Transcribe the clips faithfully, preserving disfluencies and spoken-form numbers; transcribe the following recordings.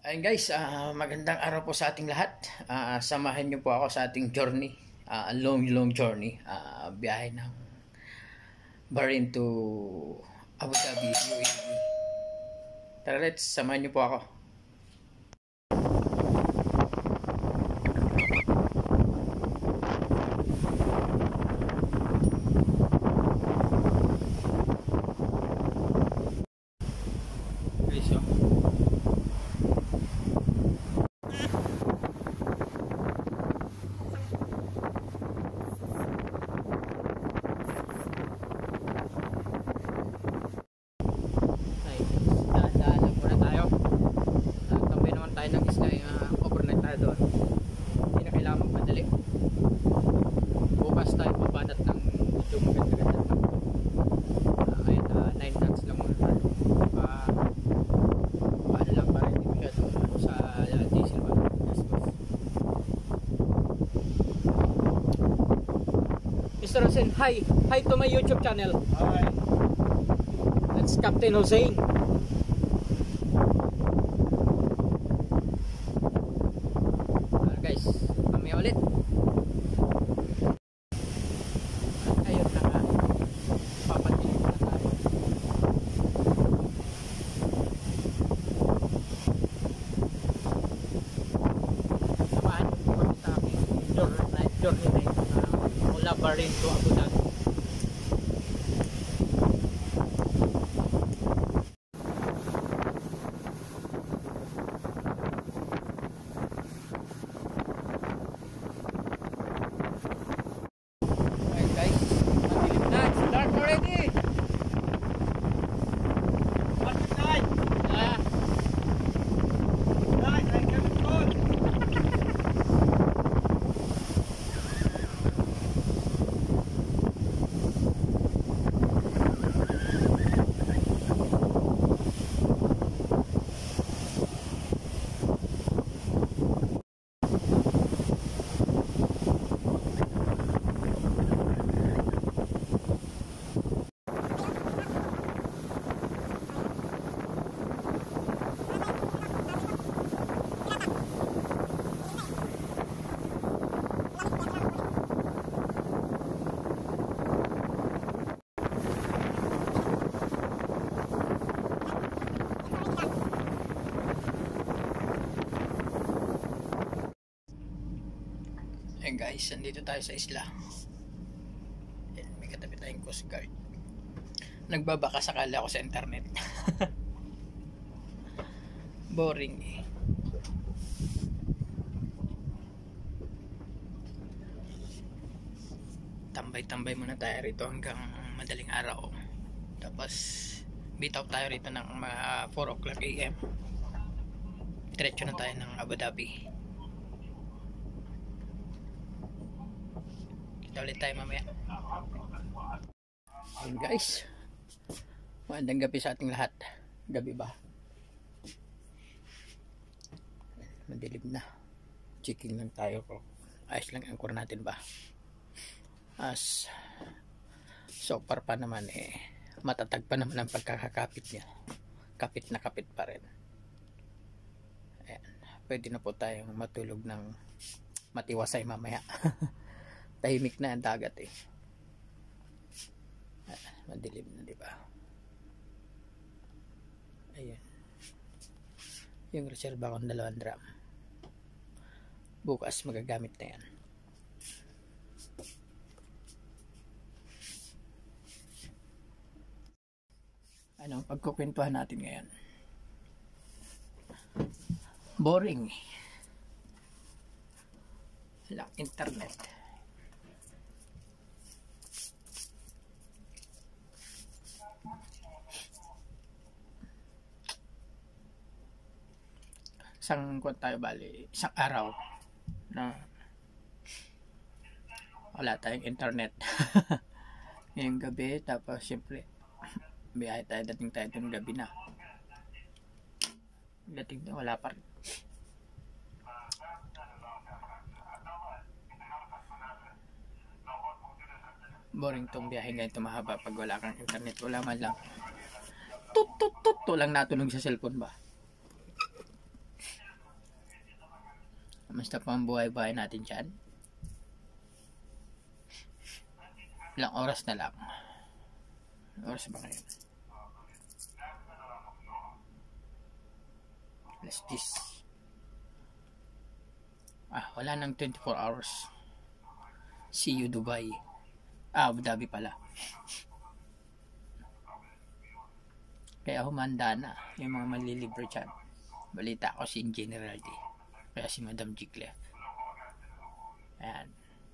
Ayun guys, ah, magandang araw po sa ating lahat. Ah, samahan niyo po ako sa ating journey, ah, long long journey, ah, biyahe ng Bahrain to Abu Dhabi, U A E. Tara, let's samahan niyo po ako. Guys, oh. Mister Hussein, hi! Hi to my YouTube channel. Hi. That's Captain Hussein. Uh, guys, kami ulit. Ayun na nga. Papatingin na tayo. Samahan ko kami sa aking journey na journey na ito na mula Bahrain to Abu Dhabi. Ayan guys, nandito tayo sa isla. Ayan, may katabi tayong Coast Guard. Nagbabaka sakali ako sa internet. Boring eh. Tambay-tambay muna tayo rito hanggang madaling araw. Tapos bitaw tayo rito ng mga four o'clock A M Diretso na tayo ng Abu Dhabi. Kita ulit tayo mamaya. Ayun guys, magandang gabi sa ating lahat. Gabi ba? Madilim na. Checking lang tayo kung ayos lang ang core natin ba. As so far pa naman eh matatag pa naman ang pagkakakapit niya. Kapit na kapit pa rin. Ayan, pwede na po tayong matulog ng matiwasay mamaya. Tahimik na ang dagat eh. Ah, madilim na, di ba? Ayun. Yung reserva kong dalawang drum. Bukas magagamit na yan. Anong pagkukwentuhan natin ngayon? Boring. Walang internet. Isang kuwan tayo bali, isang araw na wala tayong internet. Ngayong gabi, tapos syempre biyahe tayo, dating tayo dun gabi na. Dating na wala pa rin. boring tong biyahe ganito mahaba pag wala kang internet, wala man lang tut tut tut to lang natunog sa cellphone ba. Kamusta pa ang buhay-buhay natin dyan? Ilang oras na lang. Oras ba ngayon? Alas diyes. Ah, wala nang twenty-four hours. See you Dubai. Ah, Abu Dhabi pala. Kaya humanda na yung mga malilibre dyan. Balita ko si General D. Kaya si Madam Jiglef. Ayan.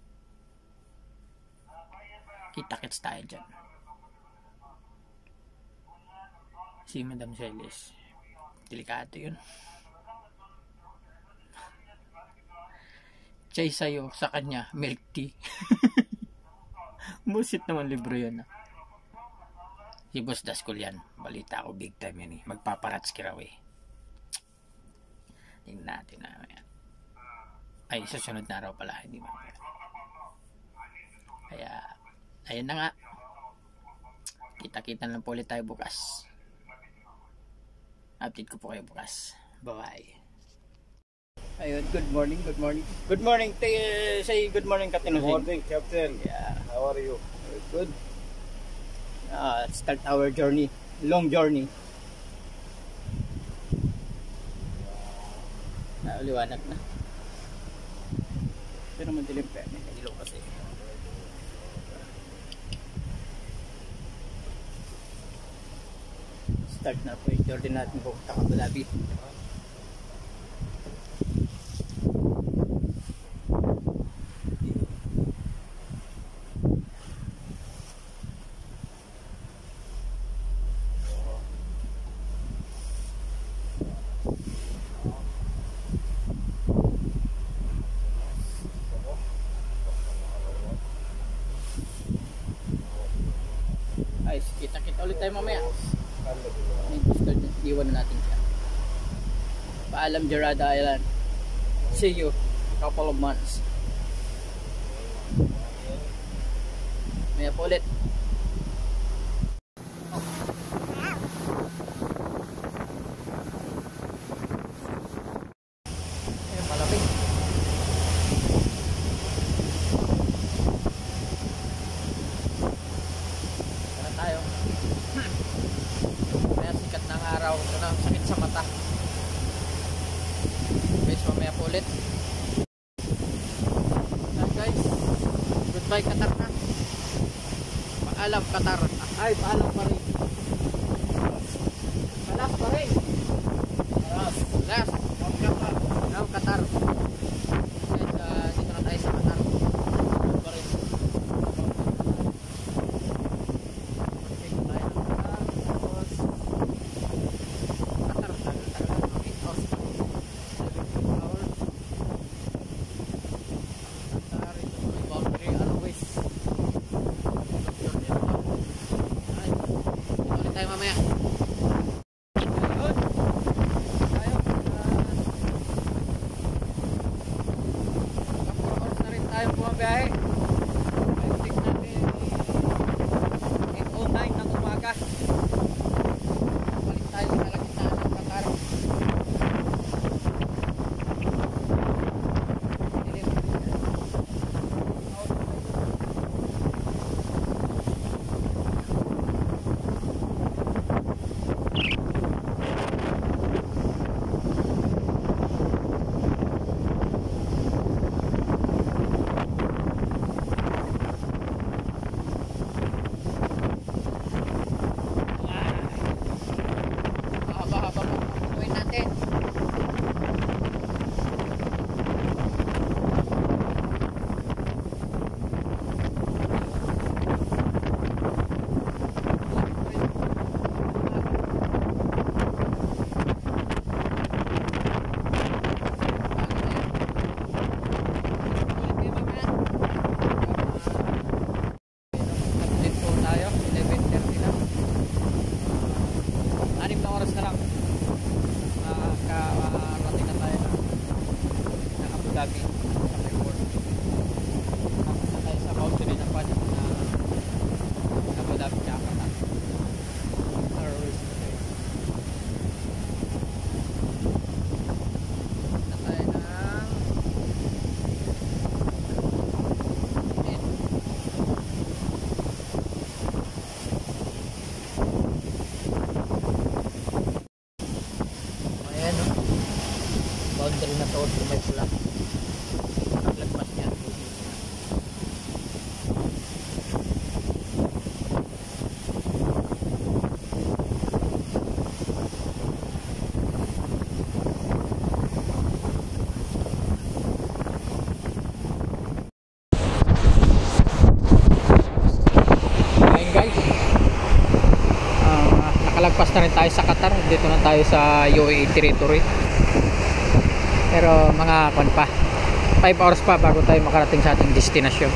Kita-kits tayo dyan. Si Madam Celis. Delikado yun. Chay sa'yo, sa kanya, milk tea. Busit naman libro yun. Ah. Si Boss Daskol yan. Balita ko big time yan eh. Magpaparats kiraw eh. Tingnan natin na yan. Ay, susunod na araw pala. Hindi ba? Kaya, ayun na nga. Kita-kita lang po ulit tayo bukas. Update ko po kayo bukas. Bye-bye. Ayun, good morning, good morning. Good morning, t- say good morning, Captain Jose. Good morning, Captain. Yeah. How are you? Very good. Uh, start our journey. Long journey. Ah, liwanag na. Pero madilim pa. May ilaw kasi. Start na po yung journey natin po sa Abu Dhabi. Ayos, kita-kita ulit tayo mamaya. May gusto niya, iwan na natin siya. Paalam Jarada Island. See you couple of months. Maya po ulit. Eh, malamig. Sana tayo. Kaya sikat ng araw. Ito na, sakit sa mata. Guys, mamaya po ulit. Yan guys. Goodbye Qatar na. Paalam Qatar. Ay, paalam pa rin. Palas pa rin. Palas. Palas. Now Qatar. Guys, uh, dito na tayo sa Qatar. Pa rin. Okay, tayo ng Qatar. Tapos Qatar. Tagal-tagal lang. eight hours pa. seventeen hours. Qatar. Ito may boundary always. Ay, dito ulit tayo mamaya. Ayun. Tayo. Kapag oras na rin tayo bumabiyahe. Ay, take natin eight oh nine ng umaga. Balik tayo sa kalagitnaan ng Qatar. Dilim. Out. Haba-haba mo. Tuwin natin. Update po tayo. eleven thirty na. Anim na oras na lang. Ah, boundary na to kung may pula. Paglagpas niya. Nakalagpas na rin tayo sa Qatar. Dito na tayo sa U A E territory. Pero mga kon pa five hours pa bago tayo makarating sa ating destinasyon.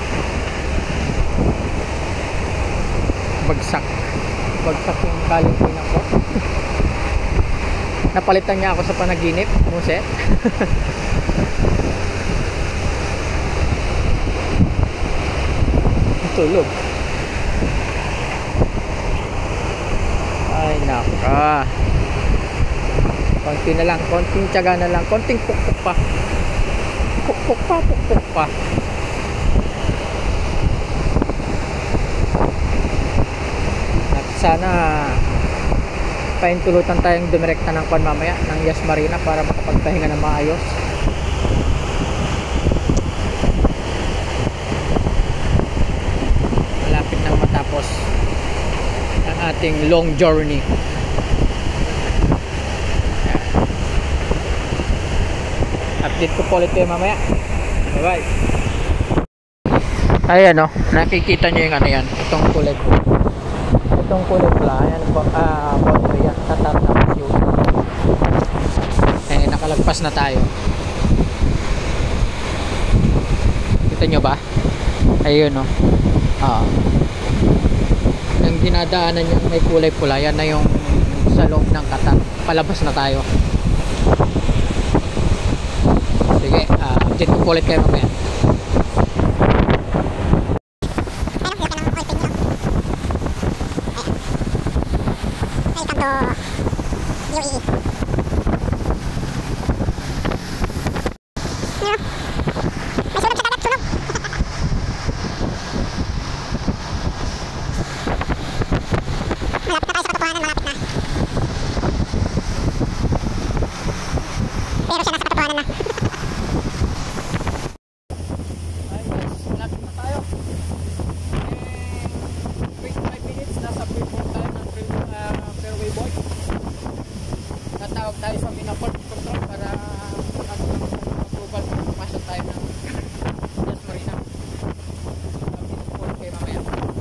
Bagsak Bagsak yung kalingkin ako. Napalitan niya ako sa panaginip. Muset. Tulog. Ay naka, konti na lang, konting tiyaga na lang, konting pukpuk pa, pukpuk pa, pukpuk pa. At sana paintulutan tayong dumirekta ng kwan mamaya ng Yas Marina para makapagpahinga na maayos. Malapit nang matapos ating long journey. Update ko po ulit kayo mamaya. Bye bye. Ayan o, nakikita nyo yung ano yan, itong kulay itong kulay pula. Ayan po, ah, boundary yan, tatar na yun. Eh, nakalagpas na tayo. Kita nyo ba? Ayun o. Ah, yung dinadaanan yung may kulay pula, yan na yung sa loob ng Qatar. Palabas na tayo. Sige, uh, update ko ulit kayo mamaya. Tatawag tayo sa Minaport Control para approval kung pumasok tayo ng Yas Marina. Update ko kayo mamaya.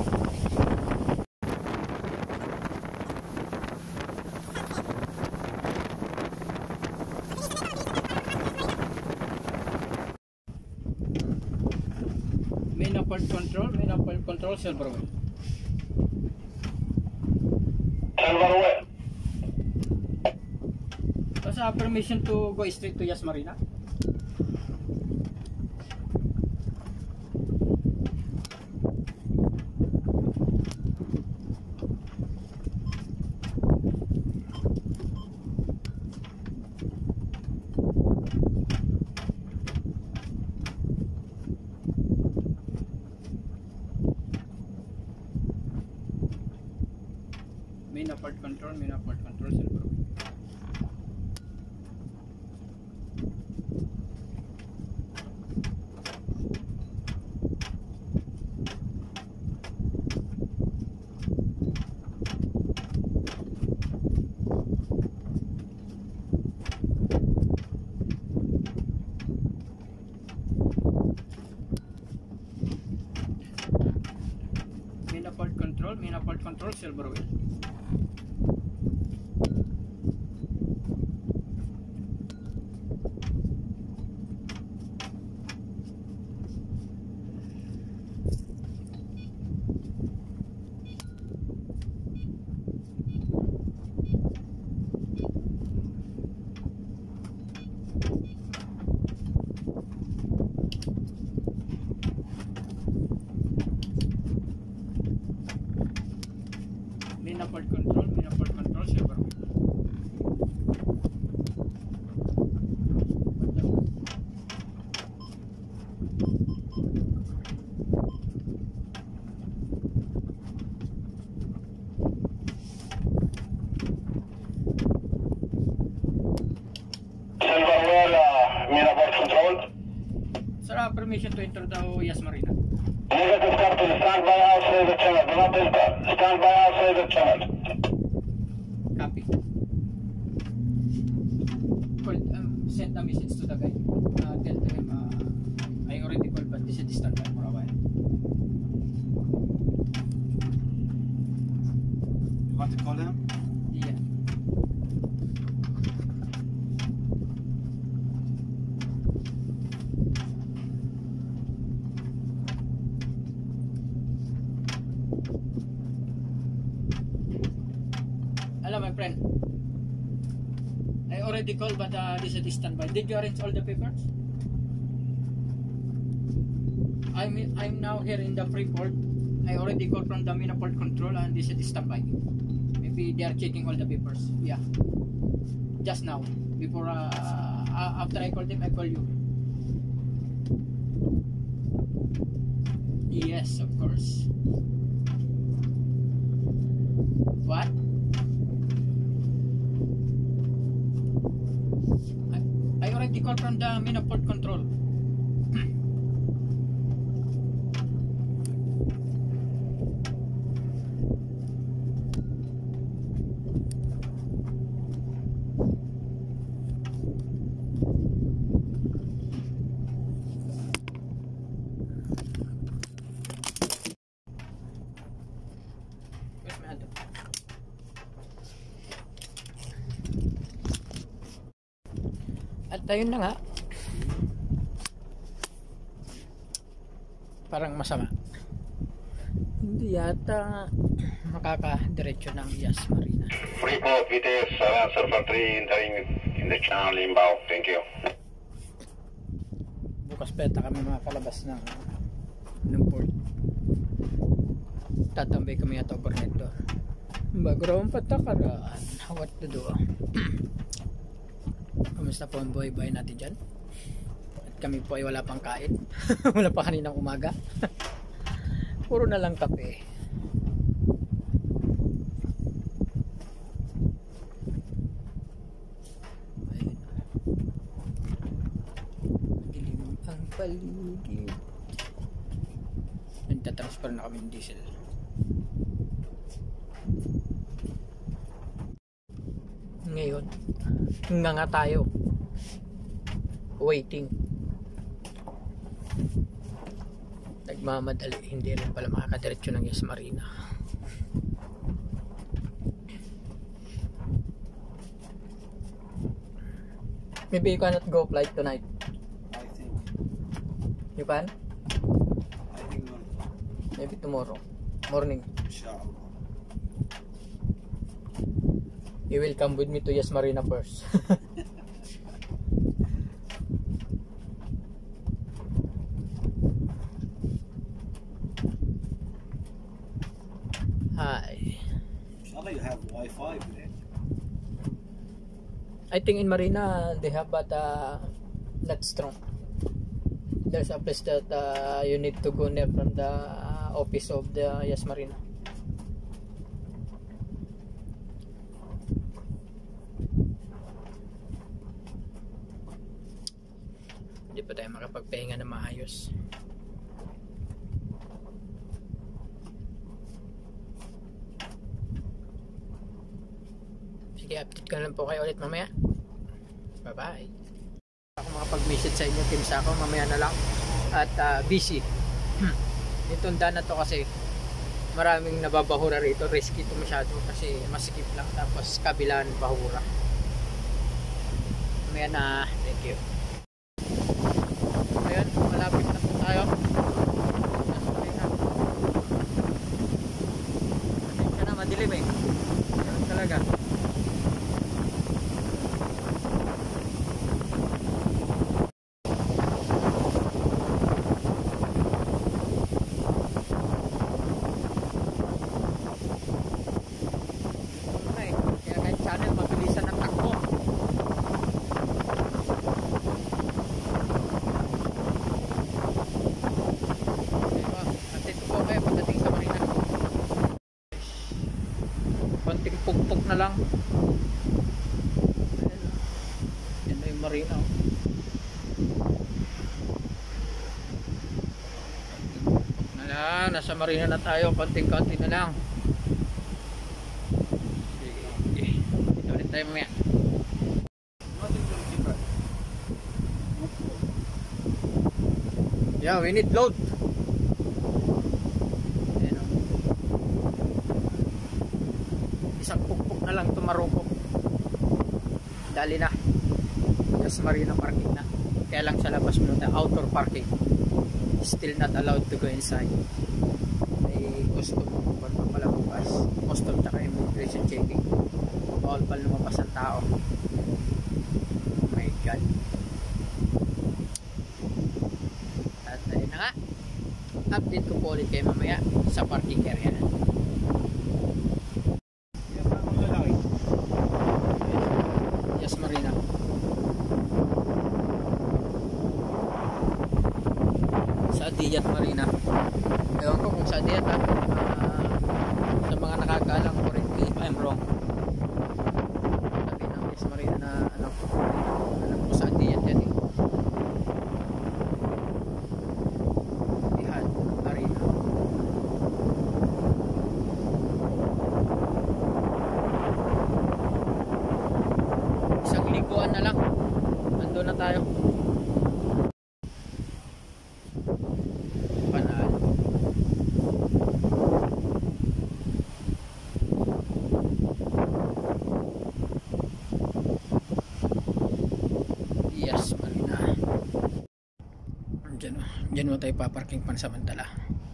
Minaport Control, Minaport Control, Silverway. Silverway. Uh, permission to go straight to Yas Marina. Main apart control, main apart control, Silverway. Minaport control, Minaport control, Silverway. Minaport control, Minaport control, Silverway. Silverway. have permission to enter the Yas Marina. Negative Captain, stand by outside the channel. Do not enter. Stand by outside the channel. Copy. Call, um, send a message to the guy. Uh, tell to him, uh, I already called but this is stand by for a while. You want to call him? Yeah. Hello, my friend. I already called, but uh, this is standby. Did you arrange all the papers? I'm I'm now here in the Freeport. I already called from the Mina Port Control, and this is standby. Maybe they are checking all the papers. Yeah. Just now, before uh, after I called them, I call you. Yes, of course. What? I, I already called from the Mina Port Control. Where's my hand? At ayun na nga, parang masama, hindi yata makakadiretso ng Yas Marina. Freeport, V T S, seven Surfer three entering in the channel inbound. Thank you. Bukas peta kami makakalabas ng ng port. Tatambay kami at overnight doon. Background patakaraan, what to do. Kamusta po ang buhay-buhay natin dyan? At kami po ay wala pang kain. Wala pa kaninang umaga. Puro na lang kape. Ayun. Dilim ang paligid. Nagtatransfer na kami ng diesel. Ngayon, nga nga tayo waiting, nagmamadali, hindi rin pala makakadiretso ng Yas Marina. Maybe you cannot go flight tonight. I think. You can? I think not. Maybe tomorrow morning. Inshallah. You will come with me to Yas Marina first. Hi. Inshallah you have Wi-Fi there. I think in Marina they have, but uh, not strong. There's a place that uh, you need to go near from the uh, office of the Yas Marina. Hindi pa tayo makapagpahinga na maayos. Sige, update ko na lang po kayo ulit mamaya. Bye bye. Ako makapag-message sa inyo, Team Sako, mamaya na lang. At uh, busy. Itong daan na to kasi maraming nababahura rito. Risky ito masyado kasi masikip lang. Tapos kabilaan bahura. Mamaya na. Thank you. Ayan, malapit na po tayo. Kasi na madilim eh. Ayan talaga. Kaya kahit channel, mabilisan ng takbo. Konting pugpog na lang. Ayan, yan na yung marina. Yan, nasa marina na tayo. Konting-konti na lang. Sige. Dito ulit tayo mamaya. Yeah, we need load. Ayan, oh. Isang pukpuk na lang tumarupok. Dali na. Just marina parking na. Kaya lang sa labas muna tayo. Outdoor parking. Still not allowed to go inside. May custom pa pala bukas. Custom tsaka immigration checking. Bawal pa lumabas ang tao. Oh my god. At ayun na nga. Update ko po ulit kayo mamaya sa parking area. Yes, marina. Sa Diyat Marina. Ewan ko kung sa Diyat ha. Uh, sa mga nakakaalam ko rin if I'm wrong. Sabi ng Yes Marina na ano, alam ko sa Diyat yan eh. Diyat Marina. Isang lingguan na lang. Nandun na tayo. Yes, marina. Diyan, diyan mo tayo paparking pansamantala.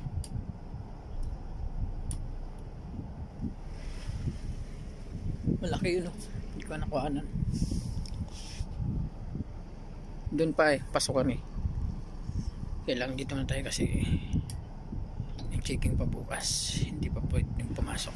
Malaki yun, oh. Hindi ko nakuhanan. Doon pa eh, pasukan eh. Kailangan dito na tayo kasi yung checking pa bukas. Hindi pa pwedeng pumasok.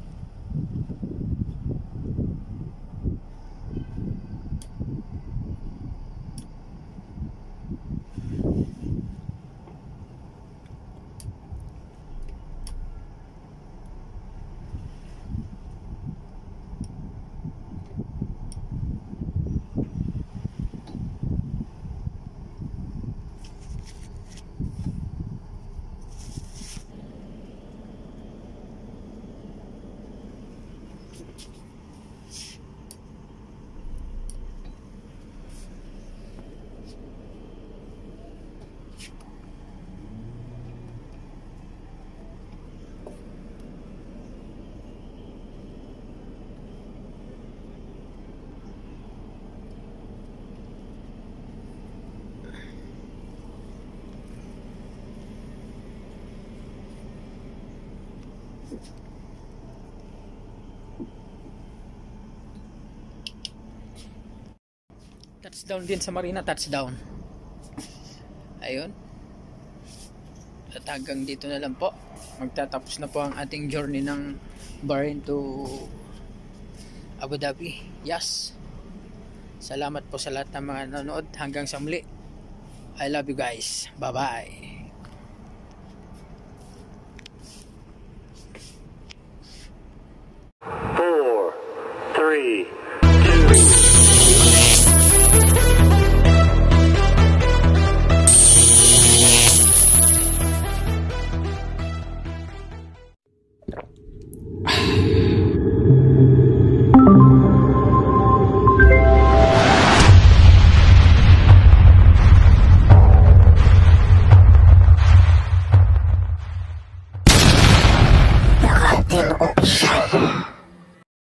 Touchdown din sa marina, touchdown. Ayun. At hanggang dito na lang po. Magtatapos na po ang ating journey ng Bahrain to Abu Dhabi. Yes. Salamat po sa lahat ng mga nanonood. Hanggang sa muli. I love you guys. Bye bye. Four, three, two.